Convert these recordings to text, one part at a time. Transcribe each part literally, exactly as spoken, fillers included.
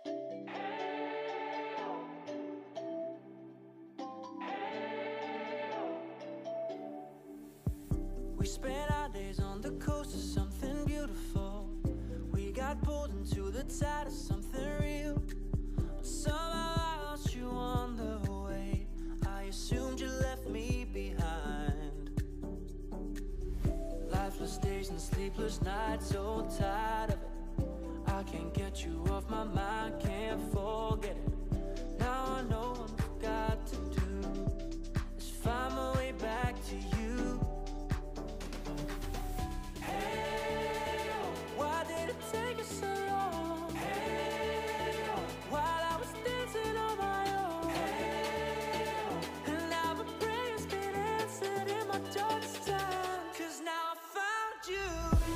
We spent our days on the coast of something beautiful. We got pulled into the tide of something real. But somehow I lost you on the way. I assumed you left me behind. Lifeless days and sleepless nights, so tired of it. I can't get you off my mind, can't forget it. Now I know what I've got to do is find my way back to you. Hey, why did it take us so long? Hey, while I was dancing on my own. Hey, and now my prayers get answered in my darkest time. 'Cause now I found you.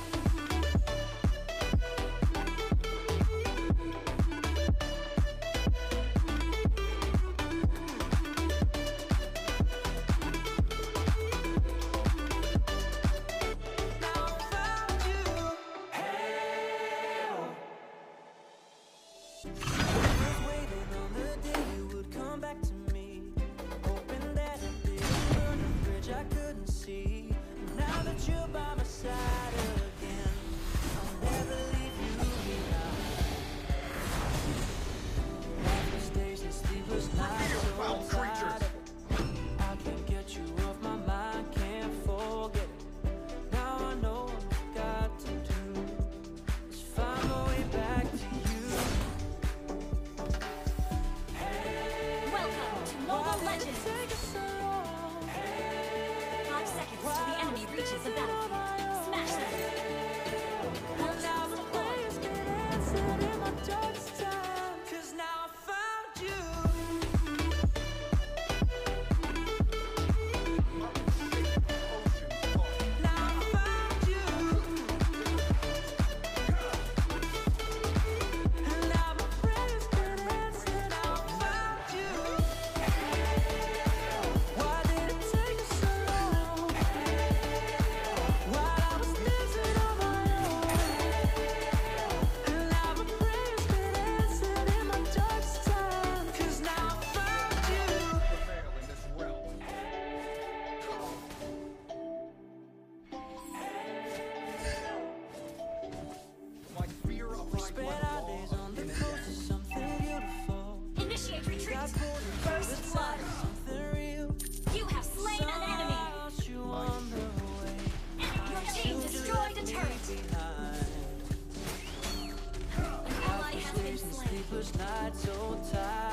First blood. You have slain an enemy. And your team destroyed a turret. An ally has been slain.